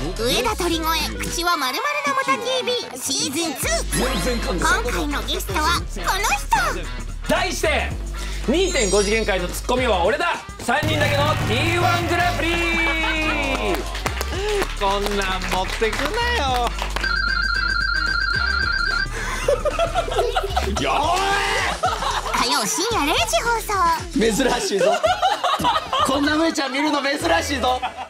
上田鳥越口はまるまるなもた TV シーズン2。今回のゲストはこの人。 題して 2.5 次元界のツッコミは俺だ、3人だけの T1 グランプリ。こんなん持ってくなよ。よ火曜深夜0時放送。 珍しいぞこんなむーちゃん見るの珍しいぞ。